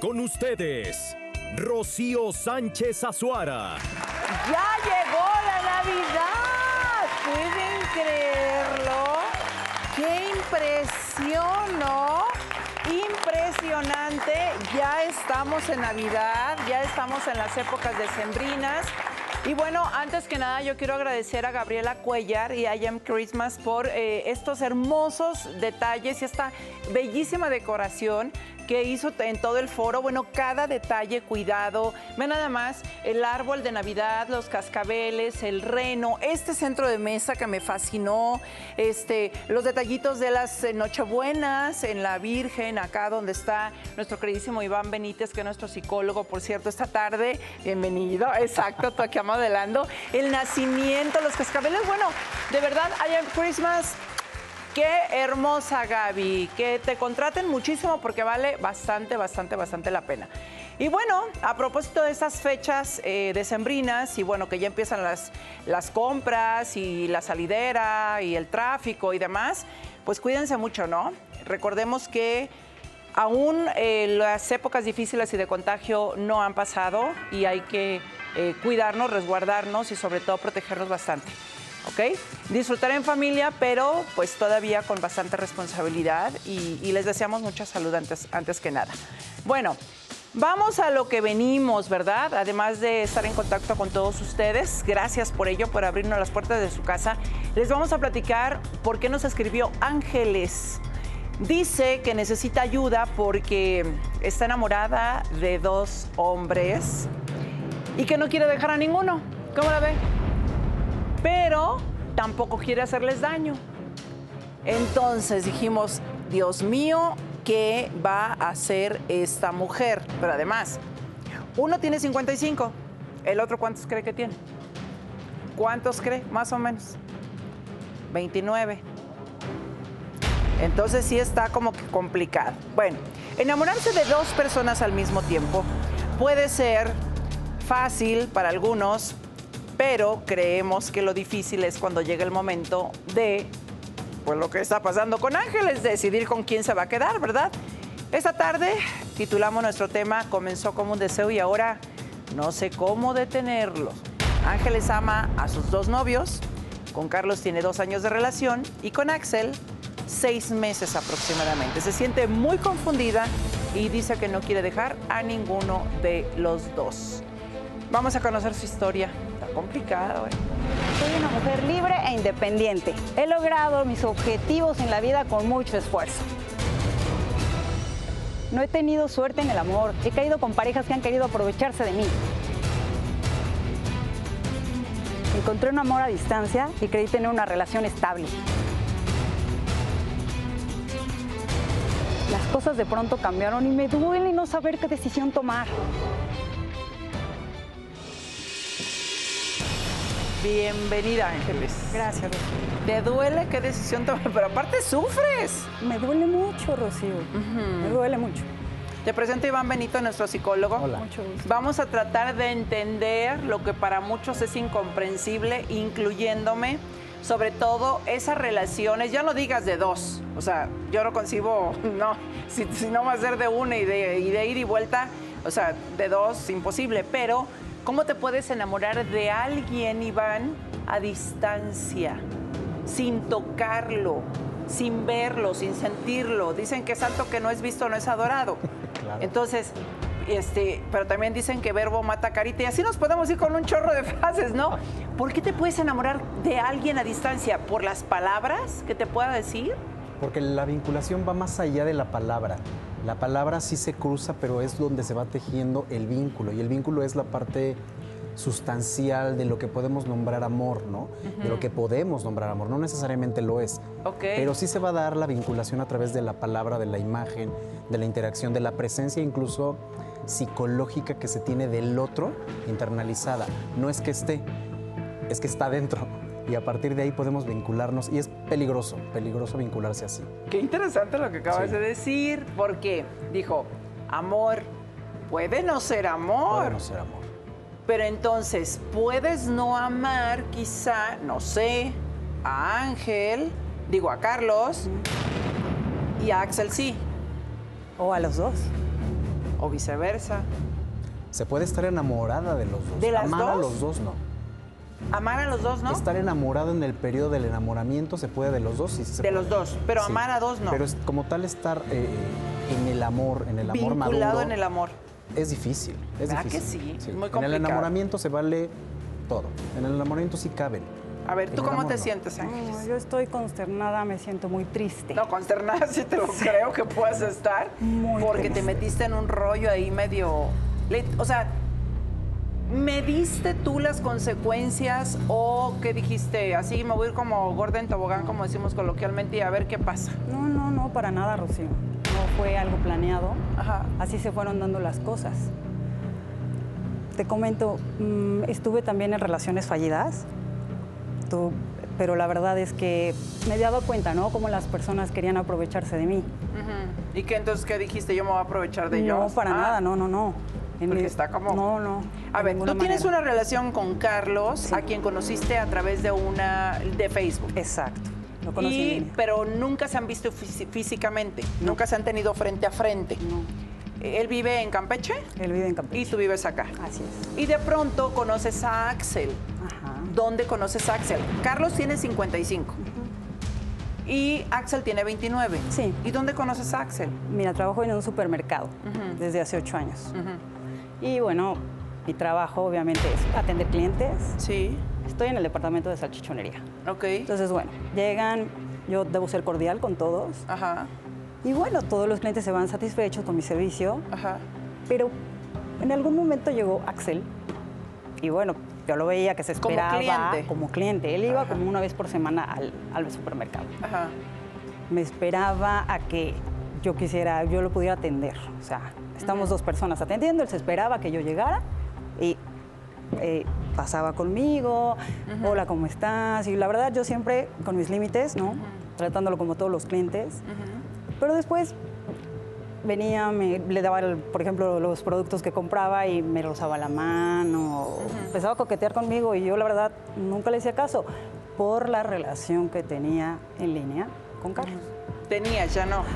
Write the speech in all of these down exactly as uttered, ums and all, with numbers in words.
Con ustedes, Rocío Sánchez Azuara. ¡Ya llegó la Navidad! ¿Pueden creerlo? ¡Qué impresión, ¿no? Impresionante. Ya estamos en Navidad, ya estamos en las épocas decembrinas. Y bueno, antes que nada yo quiero agradecer a Gabriela Cuellar y a I Am Christmas por eh, estos hermosos detalles y esta bellísima decoración que hizo en todo el foro. Bueno, cada detalle cuidado. Ve nada más el árbol de Navidad, los cascabeles, el reno, este centro de mesa que me fascinó, este, los detallitos de las eh, Nochebuenas en la Virgen, acá donde está nuestro queridísimo Iván Benítez, que es nuestro psicólogo, por cierto, esta tarde. Bienvenido, exacto, tú aquí modelando. El nacimiento, los cascabeles, bueno, de verdad, I Am Christmas. Qué hermosa, Gaby, que te contraten muchísimo porque vale bastante, bastante, bastante la pena. Y bueno, a propósito de estas fechas eh, decembrinas y bueno, que ya empiezan las, las compras y la salidera y el tráfico y demás, pues cuídense mucho, ¿no? Recordemos que aún eh, las épocas difíciles y de contagio no han pasado y hay que eh, cuidarnos, resguardarnos y sobre todo protegernos bastante. ¿Ok? Disfrutar en familia, pero pues todavía con bastante responsabilidad y, y les deseamos mucha salud antes, antes que nada. Bueno, vamos a lo que venimos, ¿verdad? Además de estar en contacto con todos ustedes, gracias por ello, por abrirnos las puertas de su casa. Les vamos a platicar por qué nos escribió Ángeles. Dice que necesita ayuda porque está enamorada de dos hombres y que no quiere dejar a ninguno. ¿Cómo la ve? Pero tampoco quiere hacerles daño. Entonces dijimos, Dios mío, ¿qué va a hacer esta mujer? Pero además, uno tiene cincuenta y cinco, ¿el otro cuántos cree que tiene? ¿Cuántos cree? Más o menos. veintinueve. Entonces sí está como que complicado. Bueno, enamorarse de dos personas al mismo tiempo puede ser fácil para algunos, pero creemos que lo difícil es cuando llega el momento de, pues lo que está pasando con Ángeles, decidir con quién se va a quedar, ¿verdad? Esta tarde titulamos nuestro tema Comenzó como un deseo y ahora no sé cómo detenerlo. Ángeles ama a sus dos novios, con Carlos tiene dos años de relación y con Axel seis meses aproximadamente. Se siente muy confundida y dice que no quiere dejar a ninguno de los dos. Vamos a conocer su historia. Está complicado, ¿eh? Soy una mujer libre e independiente. He logrado mis objetivos en la vida con mucho esfuerzo. No he tenido suerte en el amor. He caído con parejas que han querido aprovecharse de mí. Encontré un amor a distancia y creí tener una relación estable. Las cosas de pronto cambiaron y me duele no saber qué decisión tomar. Bienvenida, Ángeles. Gracias, Rocío. ¿Te duele qué decisión tomar? Pero aparte sufres. Me duele mucho, Rocío. Uh-huh. Me duele mucho. Te presento a Iván Benito, nuestro psicólogo. Hola. Mucho gusto. Vamos a tratar de entender lo que para muchos es incomprensible, incluyéndome, sobre todo esas relaciones, ya no digas de dos, o sea, yo no concibo, no, si, si no va a ser de una y de, y de ida y vuelta, o sea, de dos, imposible, pero ¿cómo te puedes enamorar de alguien, Iván, a distancia, sin tocarlo, sin verlo, sin sentirlo? Dicen que santo que no es visto no es adorado. Claro. Entonces, este, pero también dicen que verbo mata carita y así nos podemos ir con un chorro de frases, ¿no? ¿Por qué te puedes enamorar de alguien a distancia? ¿Por las palabras que te pueda decir? Porque la vinculación va más allá de la palabra. La palabra sí se cruza, pero es donde se va tejiendo el vínculo. Y el vínculo es la parte sustancial de lo que podemos nombrar amor, ¿no? Uh-huh. De lo que podemos nombrar amor. No necesariamente lo es. Okay. Pero sí se va a dar la vinculación a través de la palabra, de la imagen, de la interacción, de la presencia incluso psicológica que se tiene del otro internalizada. No es que esté, es que está dentro. Y a partir de ahí podemos vincularnos. Y es peligroso, peligroso vincularse así. Qué interesante lo que acabas sí. de decir. Porque dijo, amor, puede no ser amor. Puede no ser amor. Pero entonces, puedes no amar quizá, no sé, a Ángel, digo a Carlos, y a Axel sí. O a los dos. o viceversa. Se puede estar enamorada de los dos. ¿De las Amar a dos? los dos, no. Amar a los dos, ¿no? Estar enamorado en el periodo del enamoramiento se puede de los dos. Sí, se De puede. los dos, pero amar a dos no. Pero es, como tal estar eh, en el amor, en el amor Vinculado maduro, en el amor. es difícil. Es ¿Verdad difícil. que sí? Muy En el complicado. enamoramiento se vale todo. En el enamoramiento sí caben. A ver, En ¿tú el cómo amor te no. sientes, Ángeles? No, yo estoy consternada, me siento muy triste. No, consternada sí te lo creo que puedas estar. Muy porque te triste. metiste en un rollo ahí medio... le- O sea, ¿mediste tú las consecuencias o qué dijiste? Así me voy a ir como gorda en tobogán, como decimos coloquialmente, y a ver qué pasa. No, no, no, para nada, Rocío. No fue algo planeado. Ajá. Así se fueron dando las cosas. Te comento, mm, estuve también en relaciones fallidas, tú- pero la verdad es que me he dado cuenta, ¿no? Cómo las personas querían aprovecharse de mí. Ujú. ¿Y qué entonces qué dijiste? ¿Yo me voy a aprovechar de ellos? No, para Ah. nada, no, no, no. En Porque mi- está como- No, no. A de ver, ninguna tú tienes manera. una relación con Carlos, Sí. a quien conociste a través de una de Facebook. Exacto. Lo conocí en Y, línea. pero nunca se han visto fisi- físicamente, nunca se han tenido frente a frente. No, Él vive en Campeche él vive en Campeche. y tú vives acá. Así es. Y de pronto conoces a Axel. Ajá. ¿Dónde conoces a Axel? Carlos tiene cincuenta y cinco y Axel tiene veintinueve. Sí. ¿Y dónde conoces a Axel? Mira, trabajo en un supermercado Ujú. desde hace ocho años. Ujú. Y bueno, mi trabajo obviamente es atender clientes. Sí, Estoy en el departamento de salchichonería. ok. Entonces, bueno, llegan, yo debo ser cordial con todos. Ajá, Y bueno, todos los clientes se van satisfechos con mi servicio. ajá. Pero en algún momento llegó Axel. Y bueno, yo lo veía que se Como esperaba cliente. como cliente. Él iba Ajá. como una vez por semana al, al supermercado. Ajá. Me esperaba a que yo quisiera, yo lo pudiera atender. O sea, estamos dos personas atendiendo, él se esperaba que yo llegara y eh, pasaba conmigo, hola, ¿cómo estás? Y la verdad yo siempre con mis límites, ¿no? Tratándolo como todos los clientes. Pero después venía, me, le daba, el- por ejemplo, los productos que compraba y me rozaba la mano, empezaba a coquetear conmigo y yo la verdad nunca le hacía caso por la relación que tenía en línea con Carlos. Tenías, ya no.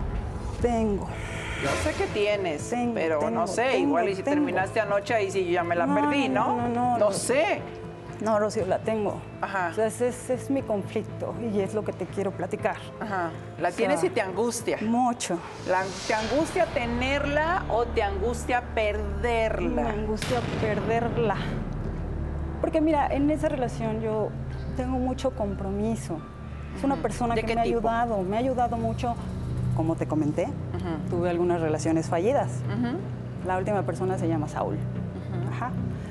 Tengo. Yo sé que tienes, Tengo, pero no tengo, sé, tengo, igual y si tengo. terminaste anoche ahí sí yo ya me la No, perdí, ¿no? no, no, no, No no. sé. No, Rocío, la tengo. Ajá. O sea, ese, ese es mi conflicto y es lo que te quiero platicar. Ajá. La O sea, tienes y te angustia. Mucho. La- ¿Te angustia tenerla o te angustia Me perderla? angustia perderla. Porque mira, en esa relación yo tengo mucho compromiso. Es una persona ¿De que qué me ha tipo? ayudado, me ha ayudado mucho. Como te comenté, tuve algunas relaciones fallidas. Ujú. La última persona se llama Saúl. Ajá.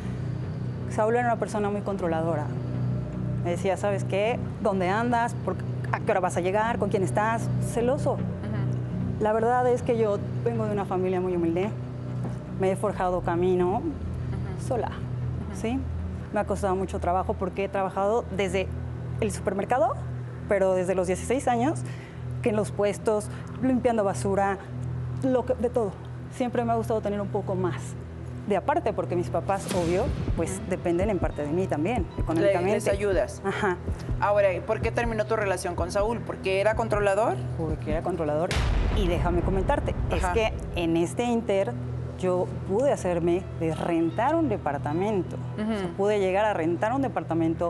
Saúl era una persona muy controladora. Me decía, ¿sabes qué? ¿Dónde andas? ¿Por- ¿A qué hora vas a llegar? ¿Con quién estás? Celoso. La verdad es que yo vengo de una familia muy humilde. Me he forjado camino sola, ¿sí? Me ha costado mucho trabajo porque he trabajado desde el supermercado, pero desde los dieciséis años, que en los puestos, limpiando basura, lo que- de todo. Siempre me ha gustado tener un poco más de aparte, porque mis papás, obvio, pues dependen en parte de mí también, Le- económicamente. les ayudas. Ajá, Ahora, ¿y ¿por qué terminó tu relación con Saúl? ¿Porque era controlador? porque era controlador. Y déjame comentarte, Ajá. es que en este inter yo pude hacerme de rentar un departamento. O sea, pude llegar a rentar un departamento.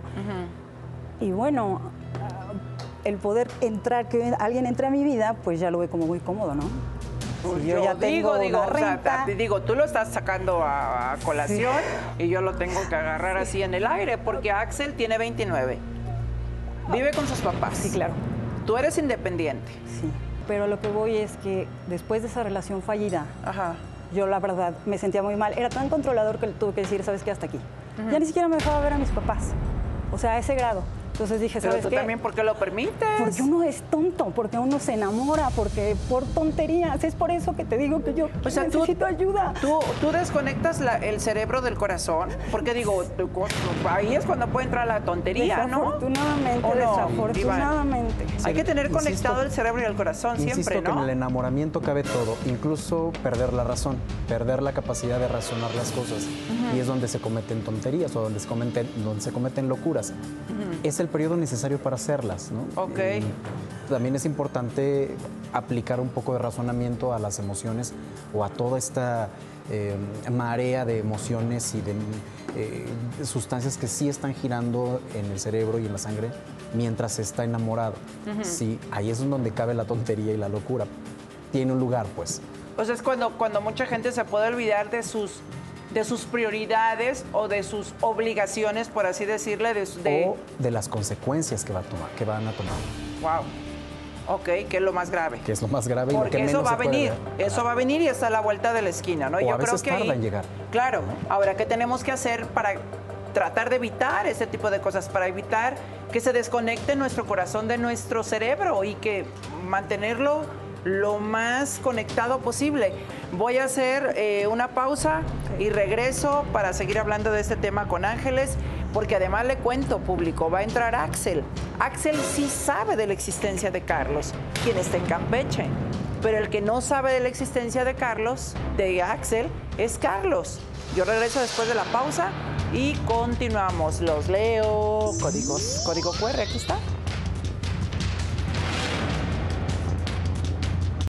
Y bueno, ah, el poder entrar, que alguien entre a mi vida, pues ya lo ve como muy cómodo, ¿no? Si yo, ya tengo digo, digo, una o sea, renta, te digo, tú lo estás sacando a, a colación y yo lo tengo que agarrar así en el aire porque Axel tiene veintinueve. Vive con sus papás. sí, claro, Tú eres independiente. sí. Pero a lo que voy es que después de esa relación fallida, Ajá. yo la verdad me sentía muy mal. Era tan controlador que le tuve que decir, ¿sabes qué? Hasta aquí. Ya ni siquiera me dejaba ver a mis papás. O sea, a ese grado. Entonces dije, Pero ¿sabes tú qué? también, ¿por qué lo permites? Porque uno es tonto, porque uno se enamora, porque por tonterías. Es por eso que te digo que yo O sea, tú- necesito ayuda. ¿Tú, tú desconectas la- el cerebro del corazón? Porque digo, tú- ahí es cuando puede entrar la tontería, ¿no? Desafortunadamente, ¿O no, desafortunadamente. Hay que tener Insisto- conectado el cerebro y el corazón Insisto siempre, que ¿no? en el enamoramiento cabe todo, incluso perder la razón, perder la capacidad de razonar las cosas. Y es donde se cometen tonterías o donde se cometen, donde se cometen locuras. Es el el periodo necesario para hacerlas, ¿no? Ok. Eh, también es importante aplicar un poco de razonamiento a las emociones o a toda esta eh, marea de emociones y de eh, sustancias que sí están girando en el cerebro y en la sangre mientras se está enamorado. Uh-huh. Sí, ahí es donde cabe la tontería y la locura. Tiene un lugar, pues. Pues es cuando, cuando mucha gente se puede olvidar de sus, de sus prioridades o de sus obligaciones, por así decirle. De, de... O de las consecuencias que, va a tomar, que van a tomar. Wow. Ok, que es lo más grave. Que es lo más grave. Porque y lo que eso menos va a venir, ver. eso va a venir y está a la vuelta de la esquina, ¿no? O Yo a veces creo que tarda ahí, en llegar. Claro. Ahora, ¿qué tenemos que hacer para tratar de evitar ese tipo de cosas? Para evitar que se desconecte nuestro corazón de nuestro cerebro y que mantenerlo lo más conectado posible. Voy a hacer eh, una pausa y regreso para seguir hablando de este tema con Ángeles, porque además le cuento, público, va a entrar Axel. Axel sí sabe de la existencia de Carlos, quien está en Campeche, pero el que no sabe de la existencia de Carlos, de Axel, es Carlos. Yo regreso después de la pausa y continuamos. Los leo. Códigos, código Q R, aquí está.